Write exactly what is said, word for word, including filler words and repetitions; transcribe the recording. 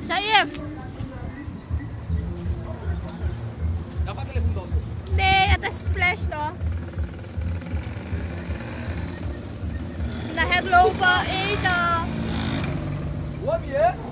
Saif! Dapat telepon kau tu? Nee, atas flash to. Naar het lopen, eten. Wat je?